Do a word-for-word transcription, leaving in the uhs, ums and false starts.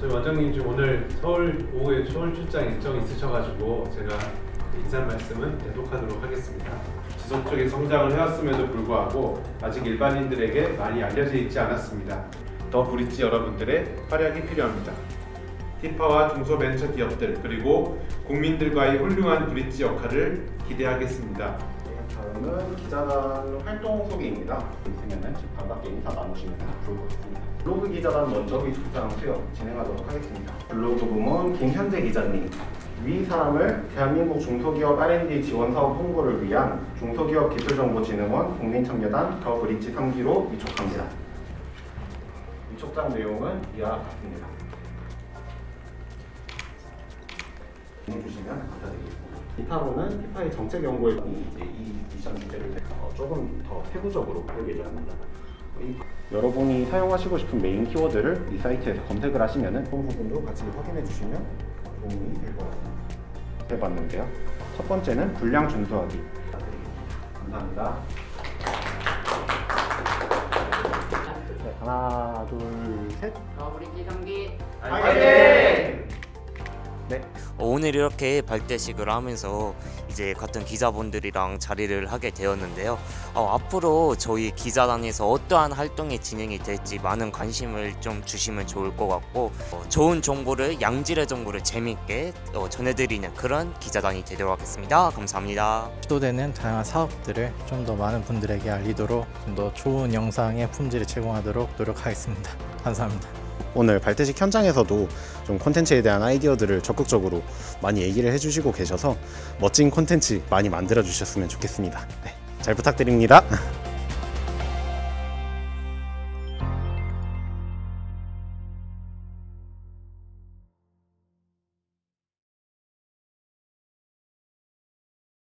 저희 원장님 지금 오늘 서울 오후에 서울 출장 일정이 있으셔가지고 제가 인사 말씀은 계속하도록 하겠습니다. 지속적인 성장을 해왔음에도 불구하고 아직 일반인들에게 많이 알려져 있지 않았습니다. 더 브릿지 여러분들의 활약이 필요합니다. 티파와 중소벤처기업들 그리고 국민들과의 훌륭한 브릿지 역할을 기대하겠습니다. 다음은 기자단 활동 소개입니다. 있으면 반갑게 인사 나누시면 좋을 것 같습니다. 블로그 기자단 먼저 위촉장 수여 진행하도록 하겠습니다. 블로그 부문 김현재 기자님. 위 사람을 대한민국 중소기업 알 앤 디 지원사업 홍보를 위한 중소기업기술정보진흥원 국민청계단 더 브릿지 삼 기로 위촉합니다. 위촉장 내용은 이와 같습니다. 해주시면 감사드리겠습니다. 이타로는 티파의 정책 연구에 이제 이 미션 주제를 어, 조금 더 세부적으로 볼 예정입니다. 여러분이 사용하시고 싶은 메인 키워드를 이 사이트에서 검색을 하시면은 그 부분도 같이 확인해 주시면 도움이 될 것 같습니다. 해봤는데요. 첫 번째는 분량 준수하기. 감사합니다. 네, 하나, 둘, 셋. 더 브릿지 삼 기 화이팅! 네. 어, 오늘 이렇게 발대식을 하면서 이제 같은 기자분들이랑 자리를 하게 되었는데요. 어, 앞으로 저희 기자단에서 어떠한 활동이 진행이 될지 많은 관심을 좀 주시면 좋을 것 같고 어, 좋은 정보를 양질의 정보를 재미있게 어, 전해드리는 그런 기자단이 되도록 하겠습니다. 감사합니다. 시도되는 다양한 사업들을 좀 더 많은 분들에게 알리도록 좀 더 좋은 영상의 품질을 제공하도록 노력하겠습니다. 감사합니다. 오늘 발대식 현장에서도 좀 콘텐츠에 대한 아이디어들을 적극적으로 많이 얘기를 해주시고 계셔서 멋진 콘텐츠 많이 만들어 주셨으면 좋겠습니다. 네, 잘 부탁드립니다.